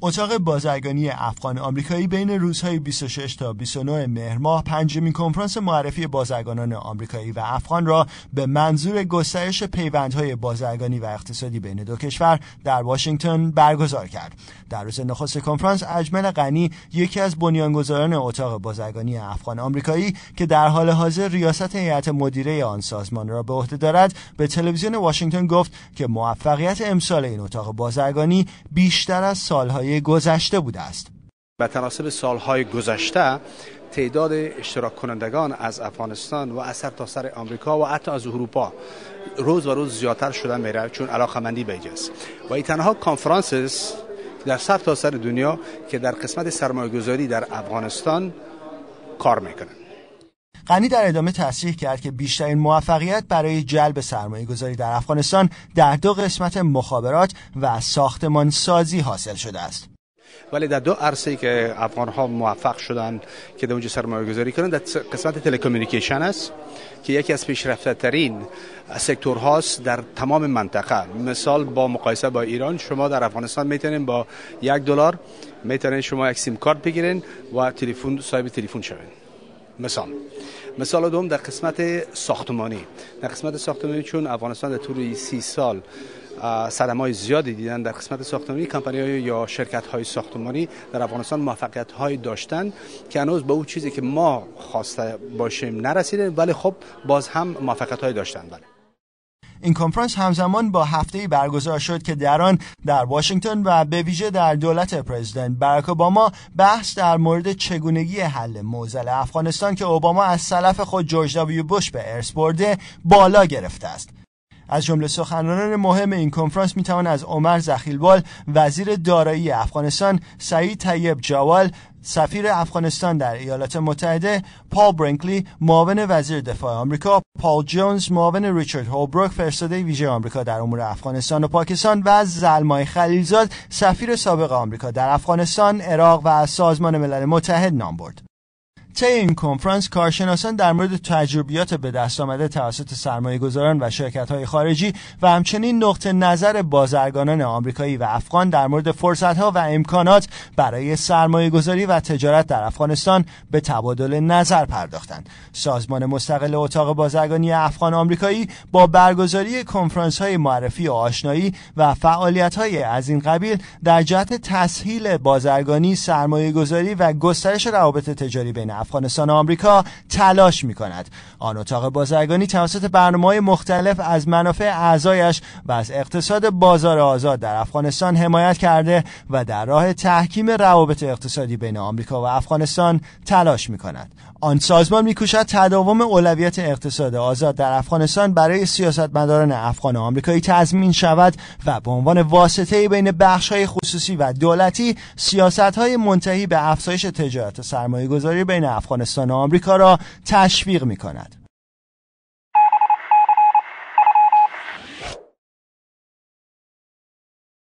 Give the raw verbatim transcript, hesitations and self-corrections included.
اتاق بازرگانی افغان آمریکایی بین روزهای بیست و شش تا بیست و نه مهر ماه پنجمین کنفرانس معرفی بازرگانان آمریکایی و افغان را به منظور گسترش پیوندهای بازرگانی و اقتصادی بین دو کشور در واشنگتن برگزار کرد. در روز نخست کنفرانس، اجمل غنی، یکی از بنیانگذاران اتاق بازرگانی افغان آمریکایی که در حال حاضر ریاست هیئت مدیره آن سازمان را به عهده دارد، به تلویزیون واشنگتن گفت که موفقیت امسال این اتاق بازرگانی بیشتر از سالهای گذشته بوده است. به تناسب سالهای گذشته تعداد اشتراک کنندگان از افغانستان و از سرتاسر آمریکا و حتی از اروپا روز و روز زیادتر شده میره، چون علاقه‌مندی به اینجاست و این تنها کنفرانس است در سرتاسر دنیا که در قسمت سرمایه‌گذاری در افغانستان کار میکنه. غنی در ادامه تصریح کرد که بیشترین موفقیت برای جلب سرمایه گذاری در افغانستان در دو قسمت مخابرات و ساختمان سازی حاصل شده است. ولی در دو عرصه‌ای که افغان ها موفق شدن که در اونجا سرمایه گذاری کنند، در قسمت تلکومونیکیشن است که یکی از پیشرفته ترین سکتور هاست در تمام منطقه. مثال با مقایسه با ایران، شما در افغانستان میتونین با یک دلار میتونین شما یک سیم کارت بگیرین و تلفن صاحب تلفن شوین. مثال مثال دوم در قسمت ساختمانی. در قسمت ساختمانی چون افغانستان در طول سی سال صدمه‌های زیادی دیدن، در قسمت ساختمانی کمپانی‌ها یا شرکت‌های ساختمانی در افغانستان موفقیت‌های داشتن که هنوز به اون چیزی که ما خواسته باشیم نرسیدن، ولی خب باز هم موفقیت‌های داشتن. بله. این کنفرانس همزمان با هفته‌ای برگزار شد که در آن در واشنگتن و به ویژه در دولت پرزیدنت باراک اوباما بحث در مورد چگونگی حل معضل افغانستان که اوباما از سلف خود جورج دبلیو بوش به ارث برده بالا گرفته است. از جمله سخنرانان مهم این کنفرانس میتوان از عمر زخیلبال، وزیر دارایی افغانستان، سعید طیب جوال، سفیر افغانستان در ایالات متحده، پال برینکلی، معاون وزیر دفاع آمریکا، پال جونز، معاون ریچارد هولبروک، فرستاده ویژه آمریکا در امور افغانستان و پاکستان، و از زلمای خلیلزاد، سفیر سابق آمریکا در افغانستان، عراق و سازمان ملل متحد نام برد. طی این کنفرانس کارشناسان در مورد تجربیات به دست آمده توسط سرمایه‌گذاران و شرکت‌های خارجی و همچنین نقطه نظر بازرگانان آمریکایی و افغان در مورد فرصت‌ها و امکانات برای سرمایه‌گذاری و تجارت در افغانستان به تبادل نظر پرداختند. سازمان مستقل اتاق بازرگانی افغان آمریکایی با برگزاری کنفرانس‌های معرفی و آشنایی و فعالیت‌های از این قبیل در جهت تسهیل بازرگانی، سرمایه‌گذاری و گسترش روابط تجاری بین افغانستان و آمریکا تلاش می‌کند. آن اتاق بازرگانی توسط برنامه‌های مختلف از منافع اعضایش و از اقتصاد بازار آزاد در افغانستان حمایت کرده و در راه تحکیم روابط اقتصادی بین آمریکا و افغانستان تلاش می‌کند. آن سازمان می‌کوشد تداوم اولویت اقتصاد آزاد در افغانستان برای سیاستمداران افغان و آمریکایی تضمین شود و به عنوان واسطه‌ای بین بخش‌های خصوصی و دولتی سیاست‌های منتهی به افزایش تجارت و سرمایه‌گذاری بین افغانستان و آمریکا را تشویق می‌کند.